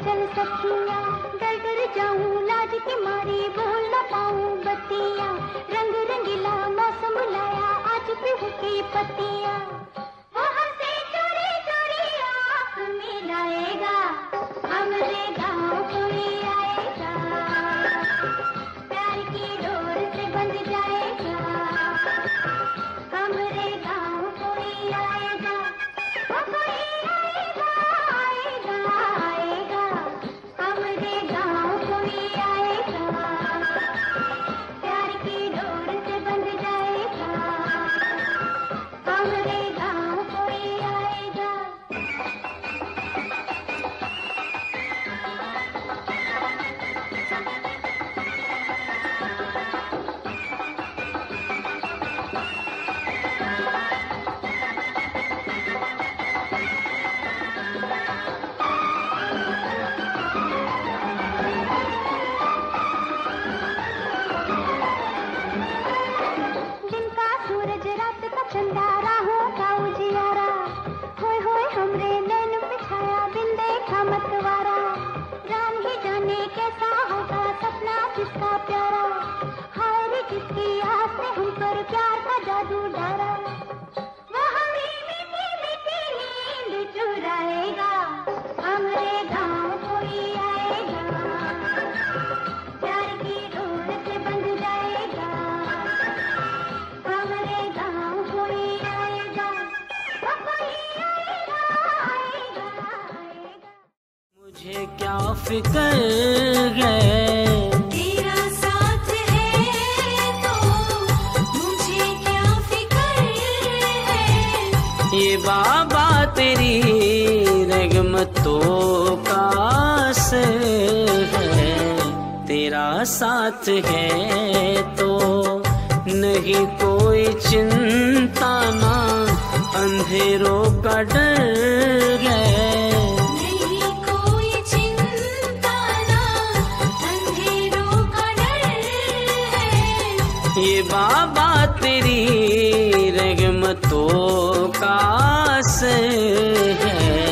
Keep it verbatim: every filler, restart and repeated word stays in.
चल सखिया, डर डर जाऊं लाज के मारे, बोल न पाऊं बत्तियां। रंग रंगीला मौसम लाया, आज पीहू की पत्तियां। वो हमसे चोरी चोरी आँख मिलाएगा, हमरे गाँव कोई आएगा, प्यार की डोर से बंध जाएगा, हमरे गाँव कोई आएगा, वो कोई आएगा आएगा आएगा, हमरे गाँव कोई आएगा, प्यार की डोर से बंध जाएगा, हमरे गाँव कोई आएगा। दिन का सूरज रात का चंदा, राहों का उजियारा, होय होय हमरे नैन पे छाया, बिन देखा मतवारा। राम ही जाने कैसा होगा सपना जिसका प्यारा, हाय रे जिसकी आस ने हम पर प्यार का जादू डाला। वो हमें मीठी मीठी नींद चुराएगा, हमरे गाँव कोई आएगा, प्यार की डोर से बंध जाएगा, हमरे गाँव कोई आएगा, वो कोई आएगा आएगा आएगा। मुझे क्या फिक्र है, तेरा साथ है तो मुझे क्या फिक्र है, ये बाबा तेरी रहमतों का असर है। तेरा साथ है तो नहीं कोई चिंता ना, अंधेरों का डर है। नहीं कोई चिंता ना, अंधेरों का डर है, ये बाबा तेरी रहमतों का असर है।